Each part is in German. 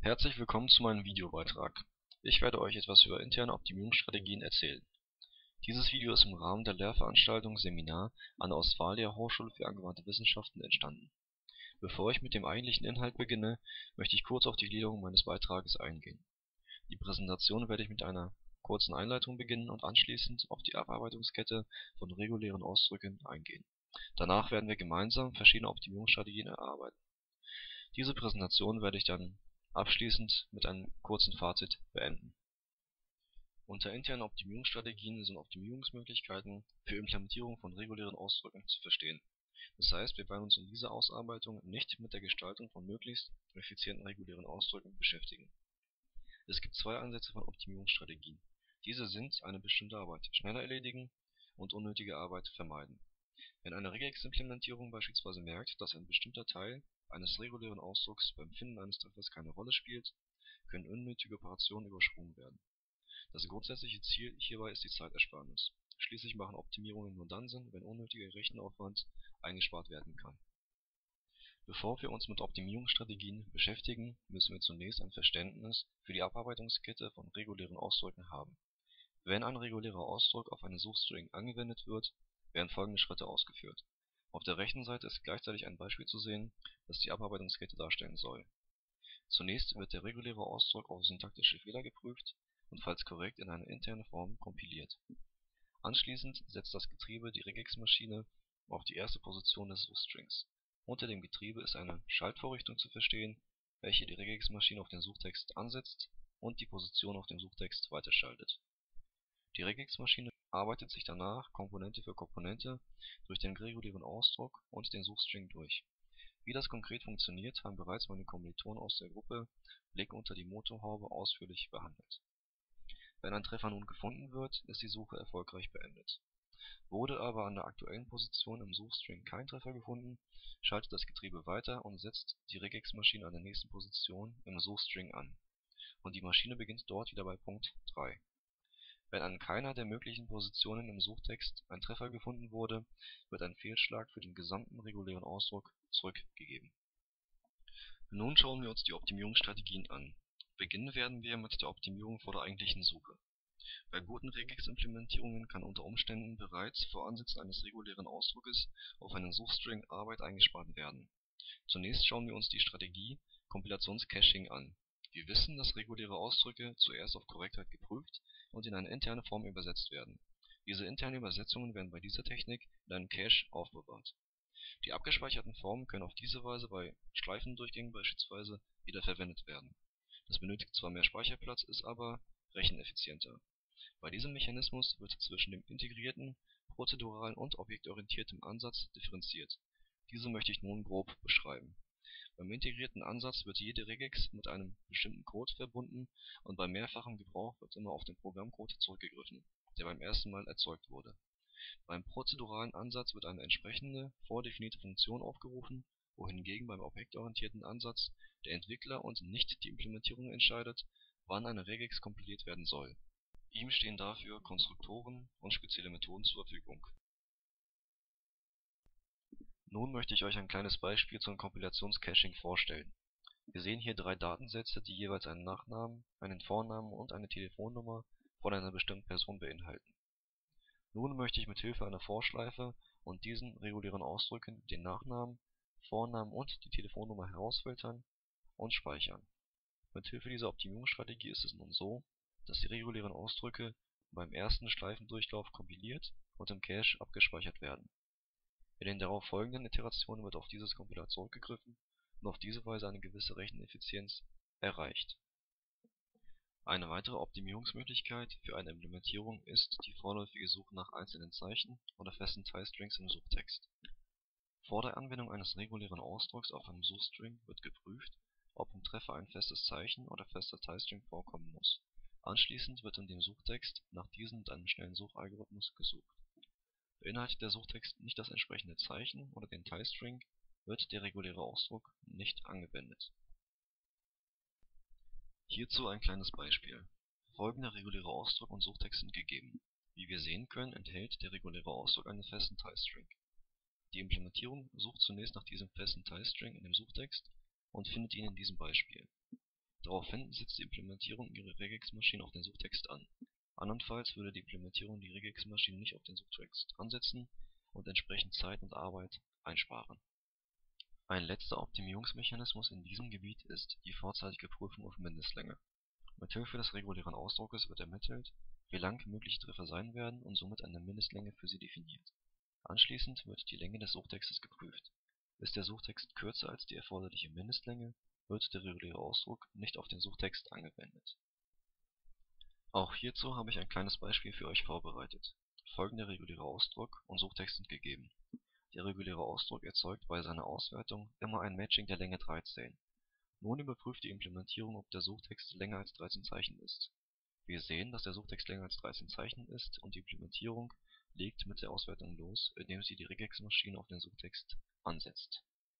Herzlich willkommen zu meinem Videobeitrag. Ich werde euch etwas über interne Optimierungsstrategien erzählen. Dieses Video ist im Rahmen der Lehrveranstaltung Seminar an der Ostfalia Hochschule für angewandte Wissenschaften entstanden. Bevor ich mit dem eigentlichen Inhalt beginne, möchte ich kurz auf die Gliederung meines Beitrages eingehen. Die Präsentation werde ich mit einer kurzen Einleitung beginnen und anschließend auf die Abarbeitungskette von regulären Ausdrücken eingehen. Danach werden wir gemeinsam verschiedene Optimierungsstrategien erarbeiten. Diese Präsentation werde ich dann abschließend mit einem kurzen Fazit beenden. Unter internen Optimierungsstrategien sind Optimierungsmöglichkeiten für Implementierung von regulären Ausdrücken zu verstehen. Das heißt, wir werden uns in dieser Ausarbeitung nicht mit der Gestaltung von möglichst effizienten regulären Ausdrücken beschäftigen. Es gibt zwei Ansätze von Optimierungsstrategien. Diese sind eine bestimmte Arbeit schneller erledigen und unnötige Arbeit vermeiden. Wenn eine Regex-Implementierung beispielsweise merkt, dass ein bestimmter Teil eines regulären Ausdrucks beim Finden eines Treffers keine Rolle spielt, können unnötige Operationen übersprungen werden. Das grundsätzliche Ziel hierbei ist die Zeitersparnis. Schließlich machen Optimierungen nur dann Sinn, wenn unnötiger Rechenaufwand eingespart werden kann. Bevor wir uns mit Optimierungsstrategien beschäftigen, müssen wir zunächst ein Verständnis für die Abarbeitungskette von regulären Ausdrücken haben. Wenn ein regulärer Ausdruck auf einen Suchstring angewendet wird, werden folgende Schritte ausgeführt. Auf der rechten Seite ist gleichzeitig ein Beispiel zu sehen, das die Abarbeitungskette darstellen soll. Zunächst wird der reguläre Ausdruck auf syntaktische Fehler geprüft und falls korrekt in eine interne Form kompiliert. Anschließend setzt das Getriebe die Regex-Maschine auf die erste Position des Suchstrings. Unter dem Getriebe ist eine Schaltvorrichtung zu verstehen, welche die Regex-Maschine auf den Suchtext ansetzt und die Position auf dem Suchtext weiterschaltet. Die Regex-Maschine arbeitet sich danach Komponente für Komponente durch den regulären Ausdruck und den Suchstring durch. Wie das konkret funktioniert, haben bereits meine Kommilitonen aus der Gruppe Blick unter die Motorhaube ausführlich behandelt. Wenn ein Treffer nun gefunden wird, ist die Suche erfolgreich beendet. Wurde aber an der aktuellen Position im Suchstring kein Treffer gefunden, schaltet das Getriebe weiter und setzt die Regex-Maschine an der nächsten Position im Suchstring an, und die Maschine beginnt dort wieder bei Punkt 3. Wenn an keiner der möglichen Positionen im Suchtext ein Treffer gefunden wurde, wird ein Fehlschlag für den gesamten regulären Ausdruck zurückgegeben. Nun schauen wir uns die Optimierungsstrategien an. Beginnen werden wir mit der Optimierung vor der eigentlichen Suche. Bei guten Regex-Implementierungen kann unter Umständen bereits vor Ansetzen eines regulären Ausdruckes auf einen Suchstring Arbeit eingespart werden. Zunächst schauen wir uns die Strategie Kompilationscaching an. Wir wissen, dass reguläre Ausdrücke zuerst auf Korrektheit geprüft und in eine interne Form übersetzt werden. Diese internen Übersetzungen werden bei dieser Technik in einem Cache aufbewahrt. Die abgespeicherten Formen können auf diese Weise bei Schleifendurchgängen beispielsweise wiederverwendet werden. Das benötigt zwar mehr Speicherplatz, ist aber recheneffizienter. Bei diesem Mechanismus wird zwischen dem integrierten, prozeduralen und objektorientierten Ansatz differenziert. Diese möchte ich nun grob beschreiben. Beim integrierten Ansatz wird jede Regex mit einem bestimmten Code verbunden und bei mehrfachem Gebrauch wird immer auf den Programmcode zurückgegriffen, der beim ersten Mal erzeugt wurde. Beim prozeduralen Ansatz wird eine entsprechende, vordefinierte Funktion aufgerufen, wohingegen beim objektorientierten Ansatz der Entwickler und nicht die Implementierung entscheidet, wann eine Regex kompiliert werden soll. Ihm stehen dafür Konstruktoren und spezielle Methoden zur Verfügung. Nun möchte ich euch ein kleines Beispiel zum Kompilationscaching vorstellen. Wir sehen hier drei Datensätze, die jeweils einen Nachnamen, einen Vornamen und eine Telefonnummer von einer bestimmten Person beinhalten. Nun möchte ich mit Hilfe einer Vorschleife und diesen regulären Ausdrücken den Nachnamen, Vornamen und die Telefonnummer herausfiltern und speichern. Mit Hilfe dieser Optimierungsstrategie ist es nun so, dass die regulären Ausdrücke beim ersten Streifendurchlauf kompiliert und im Cache abgespeichert werden. In den darauf folgenden Iterationen wird auf dieses Kompilat zurückgegriffen und auf diese Weise eine gewisse Recheneffizienz erreicht. Eine weitere Optimierungsmöglichkeit für eine Implementierung ist die vorläufige Suche nach einzelnen Zeichen oder festen Teilstrings im Suchtext. Vor der Anwendung eines regulären Ausdrucks auf einem Suchstring wird geprüft, ob im Treffer ein festes Zeichen oder fester Teilstring vorkommen muss. Anschließend wird in dem Suchtext nach diesem mit einem schnellen Suchalgorithmus gesucht. Beinhaltet der Suchtext nicht das entsprechende Zeichen oder den Teilstring, wird der reguläre Ausdruck nicht angewendet. Hierzu ein kleines Beispiel. Folgender regulärer Ausdruck und Suchtext sind gegeben. Wie wir sehen können, enthält der reguläre Ausdruck einen festen Teilstring. Die Implementierung sucht zunächst nach diesem festen Teilstring in dem Suchtext und findet ihn in diesem Beispiel. Daraufhin setzt die Implementierung ihre Regex-Maschine auf den Suchtext an. Andernfalls würde die Implementierung die Regex-Maschine nicht auf den Suchtext ansetzen und entsprechend Zeit und Arbeit einsparen. Ein letzter Optimierungsmechanismus in diesem Gebiet ist die vorzeitige Prüfung auf Mindestlänge. Mithilfe des regulären Ausdruckes wird ermittelt, wie lang mögliche Treffer sein werden und somit eine Mindestlänge für sie definiert. Anschließend wird die Länge des Suchtextes geprüft. Ist der Suchtext kürzer als die erforderliche Mindestlänge, wird der reguläre Ausdruck nicht auf den Suchtext angewendet. Auch hierzu habe ich ein kleines Beispiel für euch vorbereitet. Folgender regulärer Ausdruck und Suchtext sind gegeben. Der reguläre Ausdruck erzeugt bei seiner Auswertung immer ein Matching der Länge 13. Nun überprüft die Implementierung, ob der Suchtext länger als 13 Zeichen ist. Wir sehen, dass der Suchtext länger als 13 Zeichen ist und die Implementierung legt mit der Auswertung los, indem sie die Regex-Maschine auf den Suchtext ansetzt.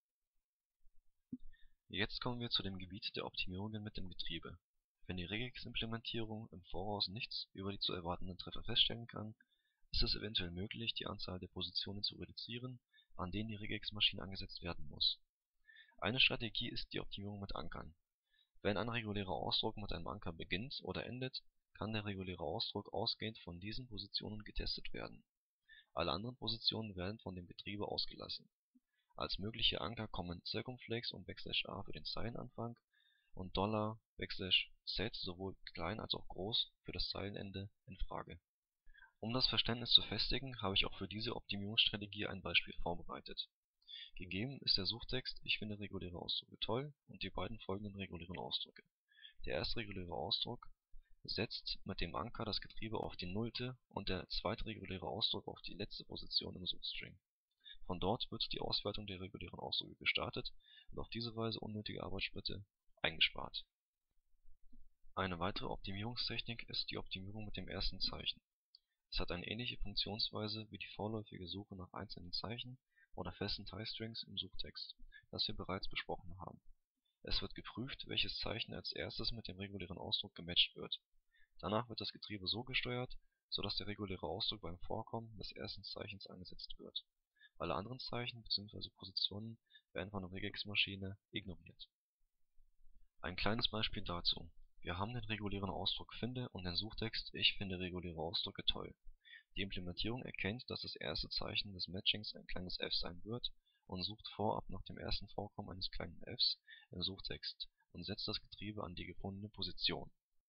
Jetzt kommen wir zu dem Gebiet der Optimierungen mit dem Getriebe. Wenn die Regex-Implementierung im Voraus nichts über die zu erwartenden Treffer feststellen kann, ist es eventuell möglich, die Anzahl der Positionen zu reduzieren, an denen die Regex-Maschine angesetzt werden muss. Eine Strategie ist die Optimierung mit Ankern. Wenn ein regulärer Ausdruck mit einem Anker beginnt oder endet, kann der reguläre Ausdruck ausgehend von diesen Positionen getestet werden. Alle anderen Positionen werden von dem Getriebe ausgelassen. Als mögliche Anker kommen Circumflex und \a für den Zeilenanfang und $/z sowohl klein als auch groß für das Zeilenende in Frage. Um das Verständnis zu festigen, habe ich auch für diese Optimierungsstrategie ein Beispiel vorbereitet. Gegeben ist der Suchtext Ich finde reguläre Ausdrücke toll und die beiden folgenden regulären Ausdrücke. Der erste reguläre Ausdruck setzt mit dem Anker das Getriebe auf die nullte und der zweite reguläre Ausdruck auf die letzte Position im Suchstring. Von dort wird die Auswertung der regulären Ausdrücke gestartet und auf diese Weise unnötige Arbeitsschritte eingespart. Eine weitere Optimierungstechnik ist die Optimierung mit dem ersten Zeichen. Es hat eine ähnliche Funktionsweise wie die vorläufige Suche nach einzelnen Zeichen oder festen Teilstrings im Suchtext, das wir bereits besprochen haben. Es wird geprüft, welches Zeichen als erstes mit dem regulären Ausdruck gematcht wird. Danach wird das Getriebe so gesteuert, sodass der reguläre Ausdruck beim Vorkommen des ersten Zeichens angesetzt wird. Alle anderen Zeichen bzw. Positionen werden von der Regex-Maschine ignoriert. Ein kleines Beispiel dazu: Wir haben den regulären Ausdruck finde und den Suchtext Ich finde reguläre Ausdrücke toll. Die Implementierung erkennt, dass das erste Zeichen des Matchings ein kleines f sein wird und sucht vorab nach dem ersten Vorkommen eines kleinen fs im Suchtext und setzt das Getriebe an die gefundene Position.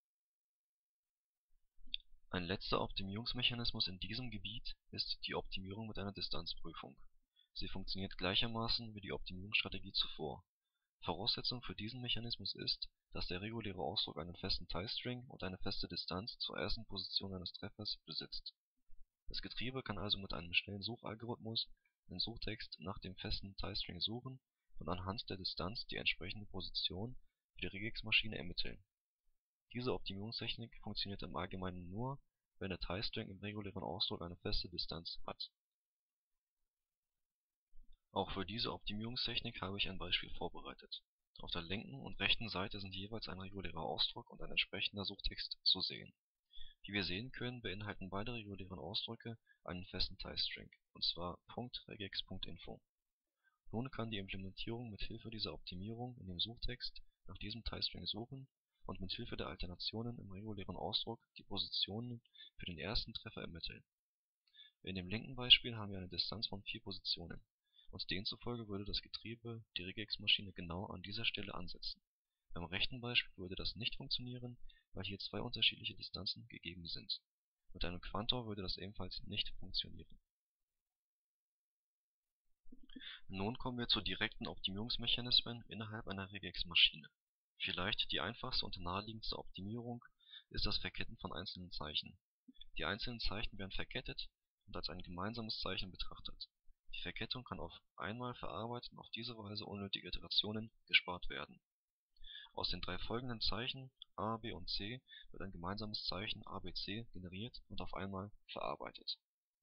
Ein letzter Optimierungsmechanismus in diesem Gebiet ist die Optimierung mit einer Distanzprüfung. Sie funktioniert gleichermaßen wie die Optimierungsstrategie zuvor. Voraussetzung für diesen Mechanismus ist, dass der reguläre Ausdruck einen festen Teilstring und eine feste Distanz zur ersten Position eines Treffers besitzt. Das Getriebe kann also mit einem schnellen Suchalgorithmus den Suchtext nach dem festen Teilstring suchen und anhand der Distanz die entsprechende Position für die Regex-Maschine ermitteln. Diese Optimierungstechnik funktioniert im Allgemeinen nur, wenn der Teilstring im regulären Ausdruck eine feste Distanz hat. Auch für diese Optimierungstechnik habe ich ein Beispiel vorbereitet. Auf der linken und rechten Seite sind jeweils ein regulärer Ausdruck und ein entsprechender Suchtext zu sehen. Wie wir sehen können, beinhalten beide regulären Ausdrücke einen festen Teilstring, und zwar .regex.info. Nun kann die Implementierung mit Hilfe dieser Optimierung in dem Suchtext nach diesem Teilstring suchen und mit Hilfe der Alternationen im regulären Ausdruck die Positionen für den ersten Treffer ermitteln. In dem linken Beispiel haben wir eine Distanz von 4 Positionen, und demzufolge würde das Getriebe die Regex-Maschine genau an dieser Stelle ansetzen. Beim rechten Beispiel würde das nicht funktionieren, weil hier zwei unterschiedliche Distanzen gegeben sind. Mit einem Quantor würde das ebenfalls nicht funktionieren. Nun kommen wir zu direkten Optimierungsmechanismen innerhalb einer Regex-Maschine. Vielleicht die einfachste und naheliegendste Optimierung ist das Verketten von einzelnen Zeichen. Die einzelnen Zeichen werden verkettet und als ein gemeinsames Zeichen betrachtet. Die Verkettung kann auf einmal verarbeitet und auf diese Weise unnötige Iterationen gespart werden. Aus den drei folgenden Zeichen A, B und C wird ein gemeinsames Zeichen ABC generiert und auf einmal verarbeitet.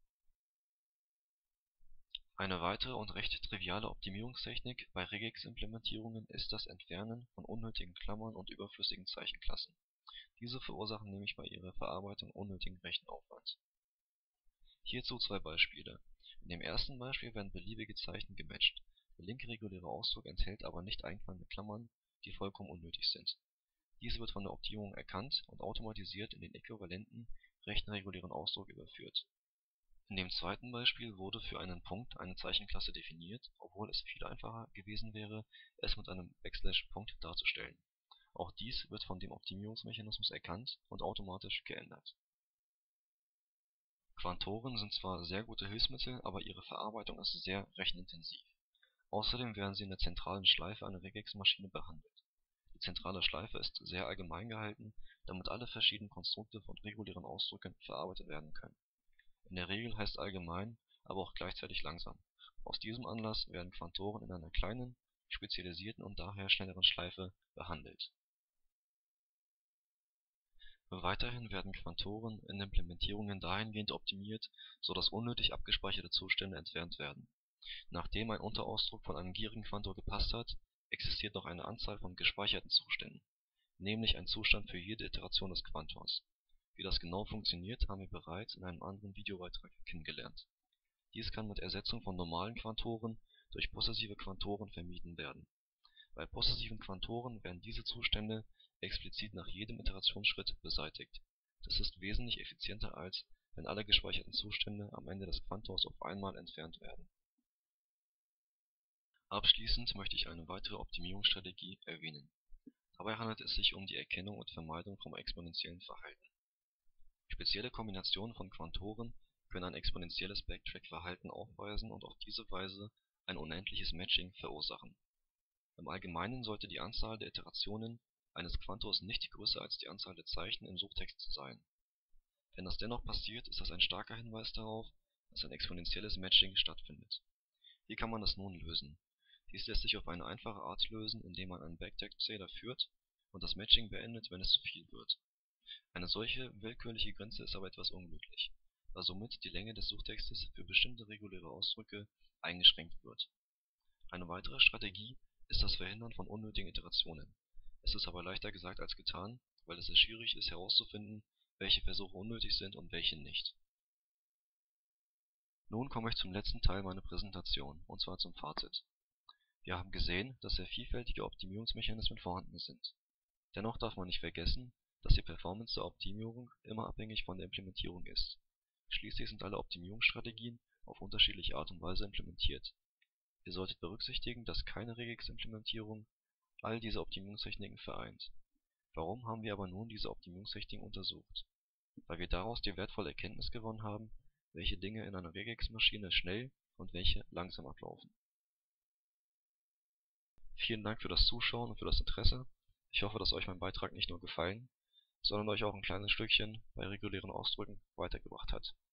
Eine weitere und recht triviale Optimierungstechnik bei Regex-Implementierungen ist das Entfernen von unnötigen Klammern und überflüssigen Zeichenklassen. Diese verursachen nämlich bei ihrer Verarbeitung unnötigen Rechenaufwand. Hierzu zwei Beispiele. In dem ersten Beispiel werden beliebige Zeichen gematcht. Der linke reguläre Ausdruck enthält aber nicht einfallende Klammern, die vollkommen unnötig sind. Diese wird von der Optimierung erkannt und automatisiert in den äquivalenten rechenregulären Ausdruck überführt. In dem zweiten Beispiel wurde für einen Punkt eine Zeichenklasse definiert, obwohl es viel einfacher gewesen wäre, es mit einem \Punkt darzustellen. Auch dies wird von dem Optimierungsmechanismus erkannt und automatisch geändert. Quantoren sind zwar sehr gute Hilfsmittel, aber ihre Verarbeitung ist sehr rechenintensiv. Außerdem werden sie in der zentralen Schleife einer Regex-Maschine behandelt. Die zentrale Schleife ist sehr allgemein gehalten, damit alle verschiedenen Konstrukte von regulären Ausdrücken verarbeitet werden können. In der Regel heißt allgemein, aber auch gleichzeitig langsam. Aus diesem Anlass werden Quantoren in einer kleinen, spezialisierten und daher schnelleren Schleife behandelt. Weiterhin werden Quantoren in Implementierungen dahingehend optimiert, sodass unnötig abgespeicherte Zustände entfernt werden. Nachdem ein Unterausdruck von einem gierigen Quantor gepasst hat, existiert noch eine Anzahl von gespeicherten Zuständen, nämlich ein Zustand für jede Iteration des Quantors. Wie das genau funktioniert, haben wir bereits in einem anderen Videobeitrag kennengelernt. Dies kann mit Ersetzung von normalen Quantoren durch possessive Quantoren vermieden werden. Bei possessiven Quantoren werden diese Zustände explizit nach jedem Iterationsschritt beseitigt. Das ist wesentlich effizienter, als wenn alle gespeicherten Zustände am Ende des Quantors auf einmal entfernt werden. Abschließend möchte ich eine weitere Optimierungsstrategie erwähnen. Dabei handelt es sich um die Erkennung und Vermeidung von exponentiellen Verhalten. Spezielle Kombinationen von Quantoren können ein exponentielles Backtrack-Verhalten aufweisen und auf diese Weise ein unendliches Matching verursachen. Im Allgemeinen sollte die Anzahl der Iterationen eines Quantors nicht größer als die Anzahl der Zeichen im Suchtext sein. Wenn das dennoch passiert, ist das ein starker Hinweis darauf, dass ein exponentielles Matching stattfindet. Wie kann man das nun lösen? Dies lässt sich auf eine einfache Art lösen, indem man einen Backtrack-Zähler führt und das Matching beendet, wenn es zu viel wird. Eine solche willkürliche Grenze ist aber etwas unglücklich, da somit die Länge des Suchtextes für bestimmte reguläre Ausdrücke eingeschränkt wird. Eine weitere Strategie ist das Verhindern von unnötigen Iterationen. Es ist aber leichter gesagt als getan, weil es sehr schwierig ist herauszufinden, welche Versuche unnötig sind und welche nicht. Nun komme ich zum letzten Teil meiner Präsentation, und zwar zum Fazit. Wir haben gesehen, dass sehr vielfältige Optimierungsmechanismen vorhanden sind. Dennoch darf man nicht vergessen, dass die Performance der Optimierung immer abhängig von der Implementierung ist. Schließlich sind alle Optimierungsstrategien auf unterschiedliche Art und Weise implementiert. Ihr solltet berücksichtigen, dass keine Regex-Implementierung all diese Optimierungstechniken vereint. Warum haben wir aber nun diese Optimierungstechniken untersucht? Weil wir daraus die wertvolle Erkenntnis gewonnen haben, welche Dinge in einer Regex-Maschine schnell und welche langsam ablaufen. Vielen Dank für das Zuschauen und für das Interesse. Ich hoffe, dass euch mein Beitrag nicht nur gefallen, sondern euch auch ein kleines Stückchen bei regulären Ausdrücken weitergebracht hat.